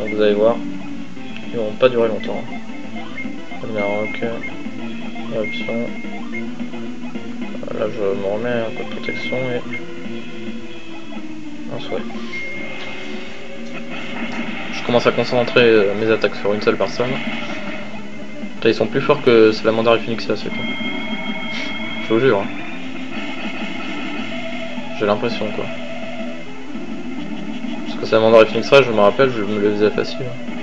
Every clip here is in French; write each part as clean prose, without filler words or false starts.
Donc vous allez voir, ils vont pas durer longtemps. Ragnarok, option. Là je me remets un peu de protection et un souhait. Je commence à concentrer mes attaques sur une seule personne. Putain, ils sont plus forts que Salamander et Phoenixia, c'est quoi. Je vous jure. Hein. J'ai l'impression quoi. Parce que Salamander et Phoenixia, je me rappelle, je me le faisais facile.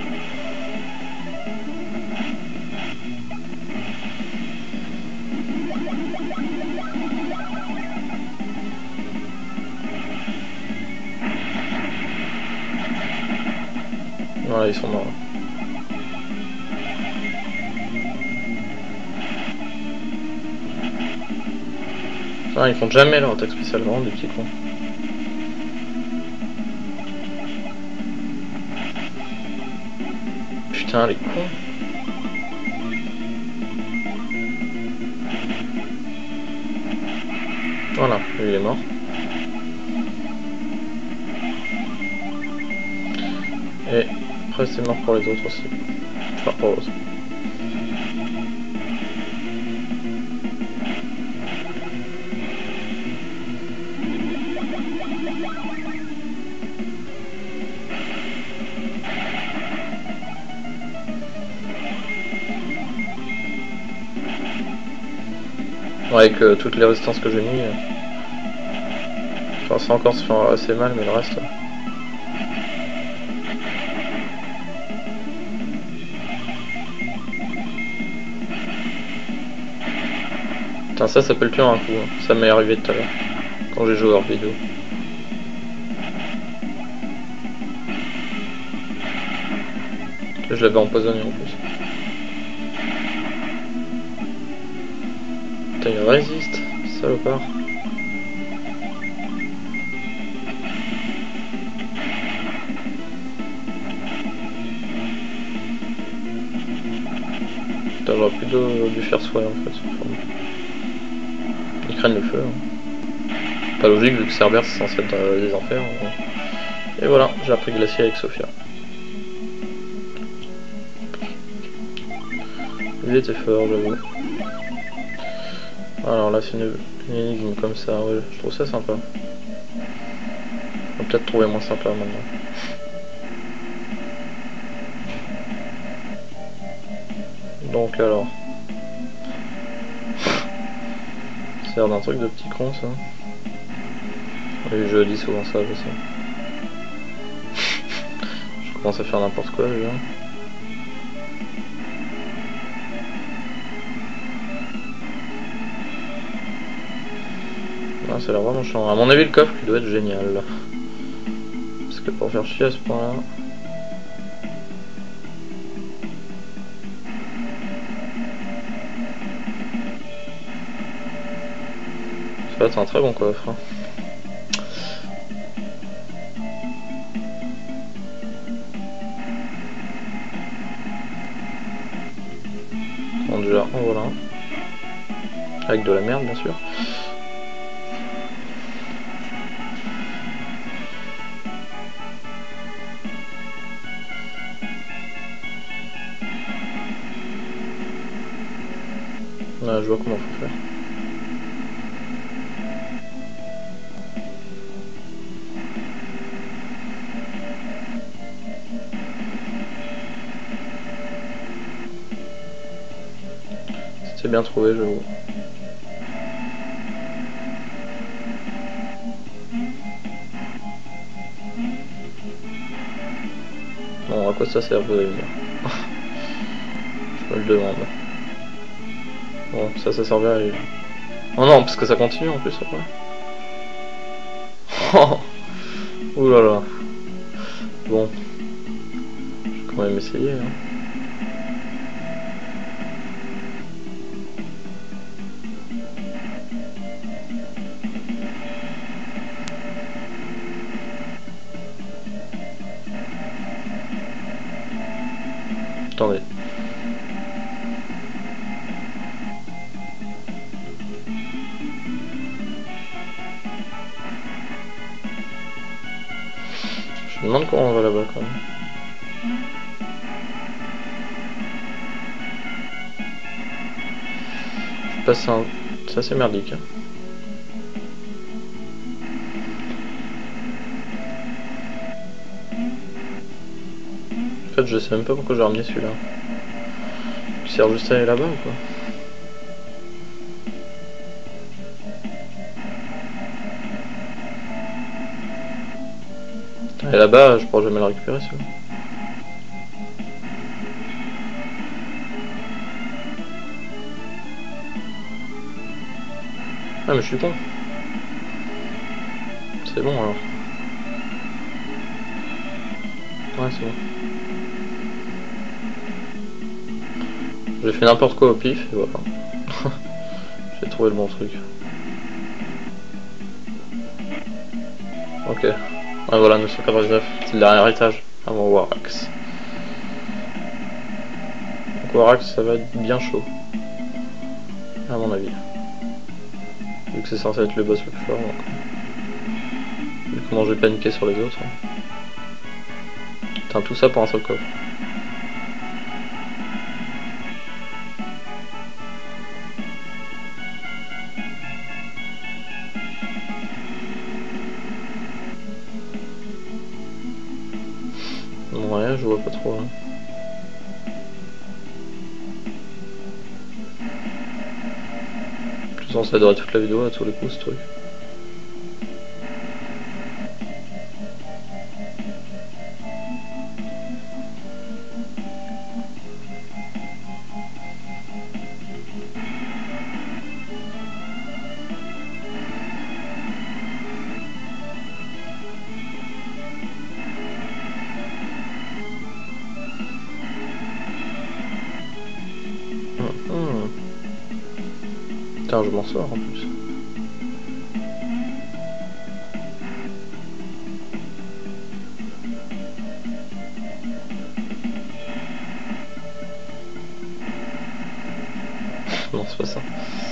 Voilà, ils sont morts. Ah, ils font jamais leur attaque spéciale, vraiment des petits cons. Putain, les cons. Voilà, lui il est mort. Et après c'est mort pour les autres aussi. Enfin pour l'autre. Ouais, avec toutes les résistances que j'ai mis, enfin ça encore se fait assez mal, mais le reste. Putain, ça peut le tuer un coup, hein. Ça m'est arrivé tout à l'heure, quand j'ai joué hors vidéo. Je l'avais empoisonné en plus. Putain, il résiste, salopard. Putain, j'aurais plutôt dû faire soin en fait. Ils craignent le feu. Hein. Pas logique vu que Cerberus c'est censé être dans les enfers. Hein. Et voilà, j'ai appris Glacier avec Sophia. Il était fort, j'avoue. Alors là, c'est une énigme comme ça, ouais, je trouve ça sympa. On va peut-être trouver moins sympa maintenant. Donc alors. Ça a l'air d'un truc de petit con ça. Oui, je dis souvent ça, je sais. Je commence à faire n'importe quoi déjà. Ah, ça a l'air vraiment chiant. À mon avis, le coffre il doit être génial. Parce que pour faire chier à ce point-là. Ça va être un très bon coffre. Bon, déjà, en voilà. Avec de la merde, bien sûr. Là, je vois comment faut faire. C'est bien trouvé, j'avoue. Bon, à quoi ça sert, vous allez me dire. Je me le demande. Bon, ça servira à aller. Oh non, parce que ça continue en plus après. Oh, ouh là là. Bon. Je vais quand même essayer. Hein. Attendez. Je me demande comment on va là-bas quand même. place c'est assez merdique. En fait, je sais même pas pourquoi j'ai ramené celui-là. Il sert juste à aller là-bas ou quoi? Et là-bas, je pourrais jamais le récupérer celui-là. Ah mais je suis con. C'est bon alors. Ouais c'est bon. J'ai fait n'importe quoi au pif et voilà. J'ai trouvé le bon truc. Ok. Ouais voilà, 999, c'est le dernier étage avant Warax. Donc Warax ça va être bien chaud. À mon avis. Vu que c'est censé être le boss le plus fort. Donc... vu comment j'ai paniqué sur les autres. Putain, tout ça pour un seul coffre. Ouais, je vois pas trop. Hein. Je suis censé adorer toute la vidéo à tous les coups ce truc. Putain, je m'en sors en plus. Non, c'est pas ça.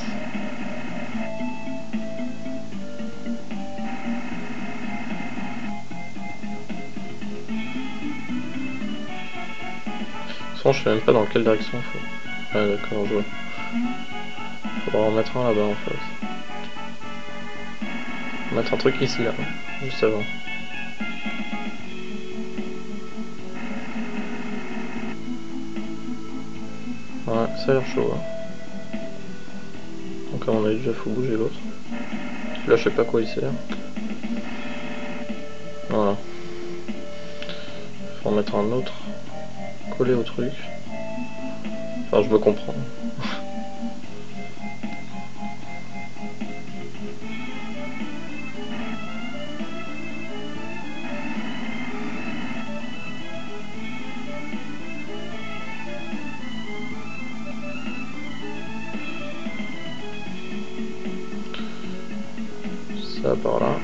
Sans, je sais même pas dans quelle direction il faut. Ouais, d'accord, je vois. Faudra en mettre un là-bas en face. Mettre un truc ici, là, juste avant. Ouais, ça a l'air chaud. Hein. Donc, à mon avis, déjà, faut bouger l'autre. Là, je sais pas quoi il sert. Voilà. Faut en mettre un autre. Coller au truc. Enfin, je me comprends. Ça par là.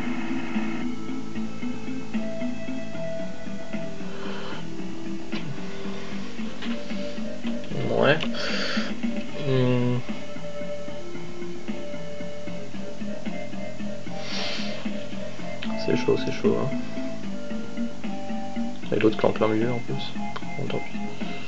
Ouais. C'est chaud, c'est chaud. Hein. Et l'autre qui est en plein milieu en plus. Bon, tant pis.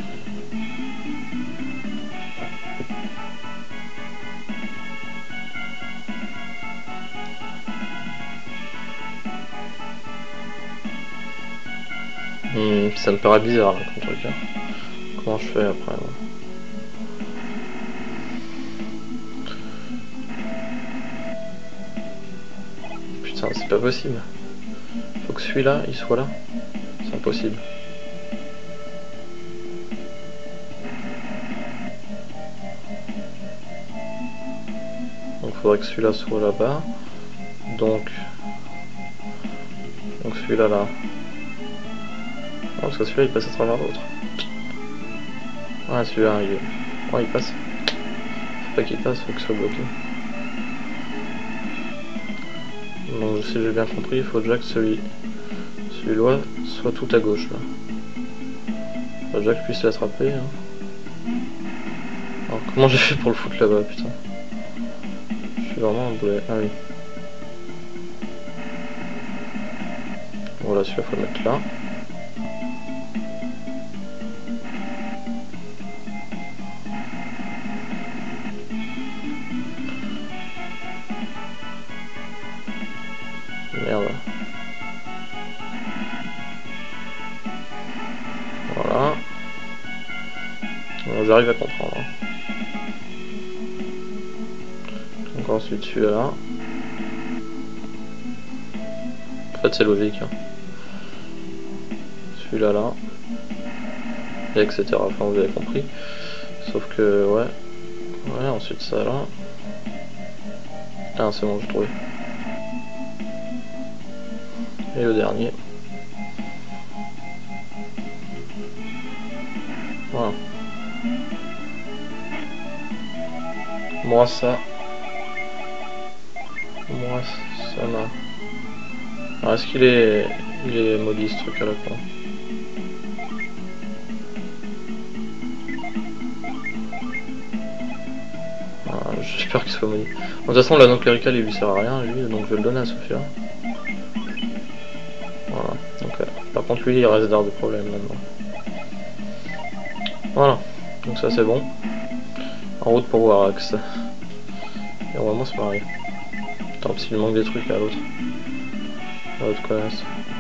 Ça me paraît bizarre là, comme truc. Hein. Comment je fais après là. Putain, c'est pas possible. Faut que celui-là, il soit là. C'est impossible. Donc faudrait que celui-là soit là-bas. Donc celui-là là. Non, parce que celui-là il passe à travers l'autre. Ouais, celui-là il... ouais, il passe. Faut pas qu'il passe, faut que ce soit bloqué. Donc si j'ai bien compris, il faut déjà que celui-là soit tout à gauche là. Faut déjà que je puisse l'attraper. Hein. Alors comment j'ai fait pour le foutre là-bas, putain. Je suis vraiment un boulet. Ah oui. Voilà, celui-là faut le mettre là. j'arrive à comprendre. Donc ensuite celui-là. En fait c'est logique. Hein. Celui-là là. Et etc. Enfin vous avez compris. Sauf que ouais. Ouais, ensuite ça là. Ah c'est bon, j'ai trouvé. Et le dernier. Voilà. Moi ça m'a... Alors est-ce qu'il est maudit ce truc à la con? J'espère qu'il soit maudit. De toute façon l'anneau clérical il lui sert à rien lui, donc je vais le donner à Sophia. Voilà, donc par contre lui il reste d'air de problème maintenant. Voilà, donc ça c'est bon. En route pour Warax. Et vraiment c'est pareil. Tant pis s'il manque des trucs à l'autre. À l'autre connasse.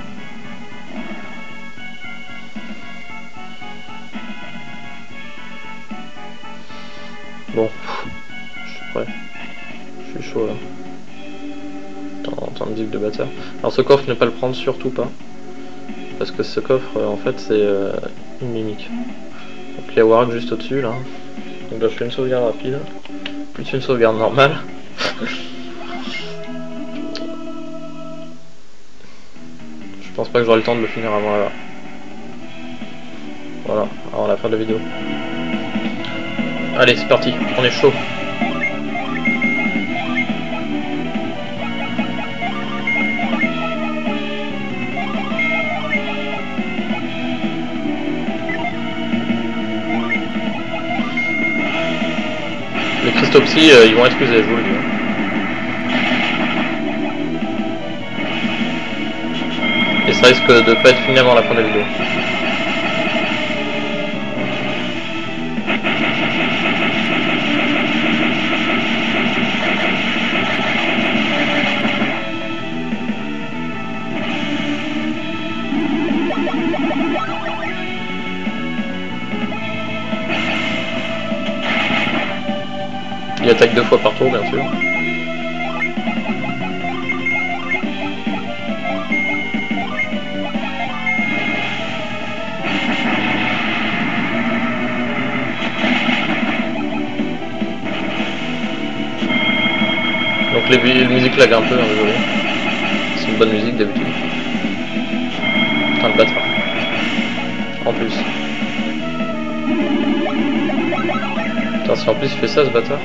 Bon, je suis prêt. Je suis chaud là. Tant de musique de bâtard. Alors ce coffre, ne pas le prendre, surtout pas. Parce que ce coffre, en fait, c'est une mimique. Donc il y a Warhack juste au-dessus là. Donc là je fais une sauvegarde rapide. Plus une sauvegarde normale. Je pense pas que j'aurai le temps de le finir avant là. Voilà, avant la fin de la vidéo. Allez, c'est parti, on est chaud. Les cristopsies, ils vont exploser, je vous le dis. Et ça risque de pas être fini avant la fin de la vidéo. Il attaque 2 fois par tour, bien sûr. Donc les musiques lag un peu, hein, désolé. C'est une bonne musique d'habitude. Putain de bâtard. En plus. Putain, si en plus il fait ça ce bâtard.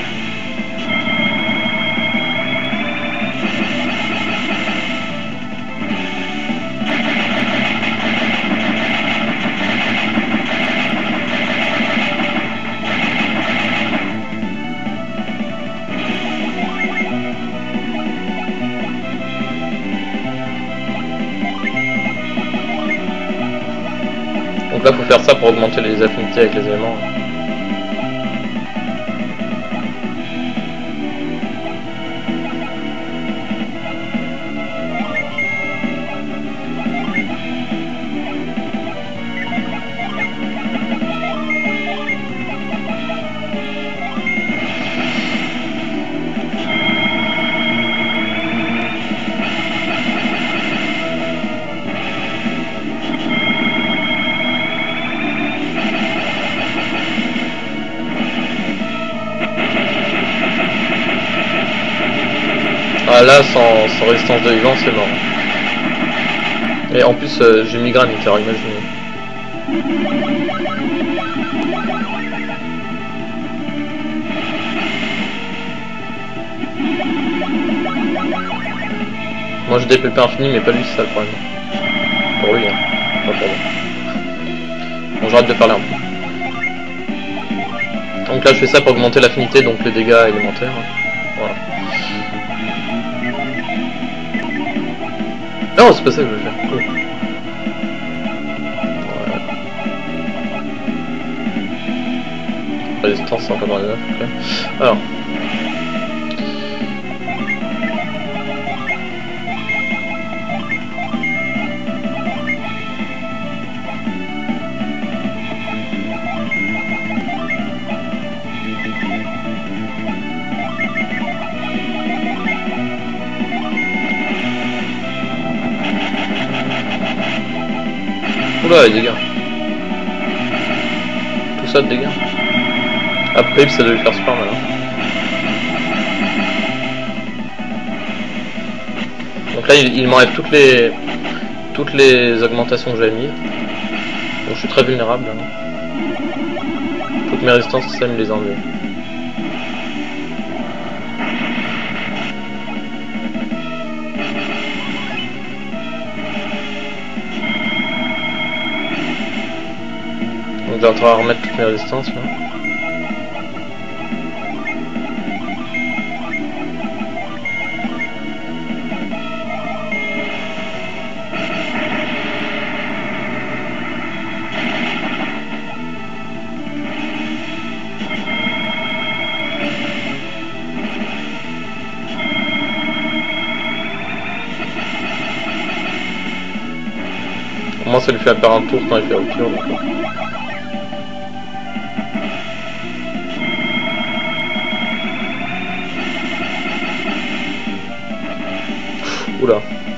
Donc là faut faire ça pour augmenter les affinités avec les éléments. Ah là, sans résistance de vivant, c'est mort. Et en plus, j'ai migraine, alors imaginez. Moi j'ai des pépés infinis, mais pas lui, c'est ça le problème. Pour lui, hein. Pas pour moi. Bon, j'arrête de parler un peu. Donc là, je fais ça pour augmenter l'affinité, donc les dégâts élémentaires. Voilà. Non, c'est pas ça que je veux faire. Cool. Voilà. Résistance 199, ok. Alors. Oula, les dégâts. Tout ça de dégâts. Après, ça devait faire super mal. Hein. Donc là, il m'enlève toutes les augmentations que j'avais mis. Donc je suis très vulnérable. Hein. Toutes mes résistances, ça me les enlève. Donc j'ai intérêt à remettre toutes mes résistances là. Moi ça lui fait perdre un tour quand il fait rupture. Donc... Oula.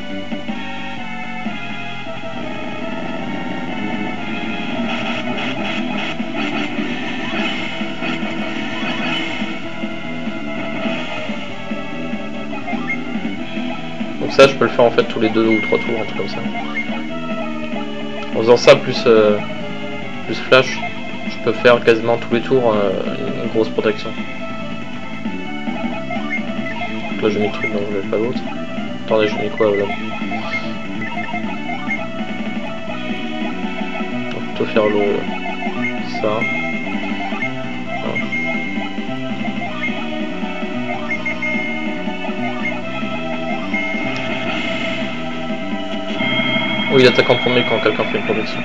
Donc ça je peux le faire en fait tous les 2 ou 3 tours, un truc comme ça. En faisant ça plus flash, je peux faire quasiment tous les tours une grosse protection. Donc là j'ai mis le truc donc je vais pas l'autre. Attendez, j'ai mis quoi là? On va plutôt faire ça. Voilà. Oui, il attaque en premier quand quelqu'un fait une protection.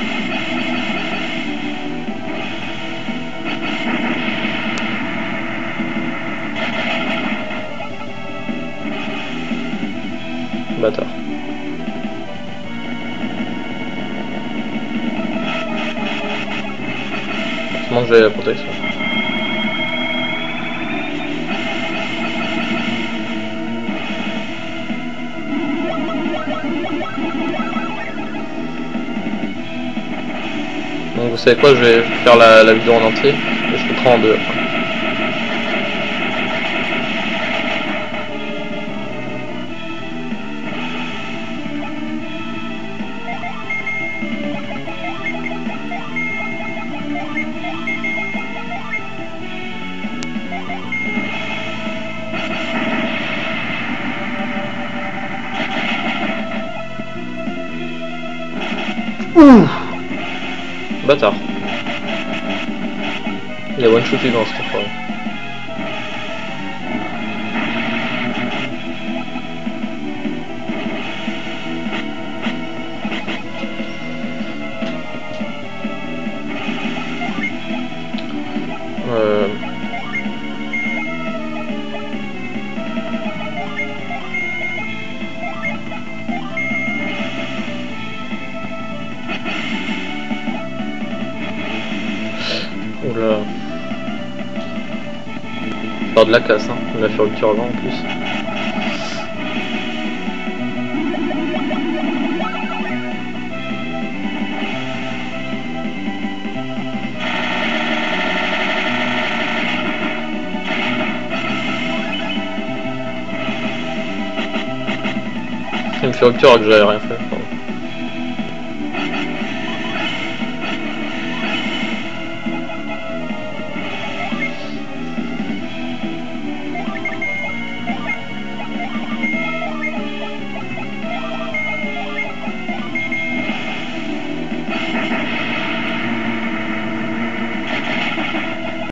Bâtard. Heureusement que j'ai la protection. Donc vous savez quoi, je vais faire la vidéo en entier et je couperai en deux après. Ouh, bâtard. Il a one-shooté dans cette fois. Oula. Faire de la casse, hein. On a fait rupture avant en plus. Il me fait rupture alors que j'avais rien fait.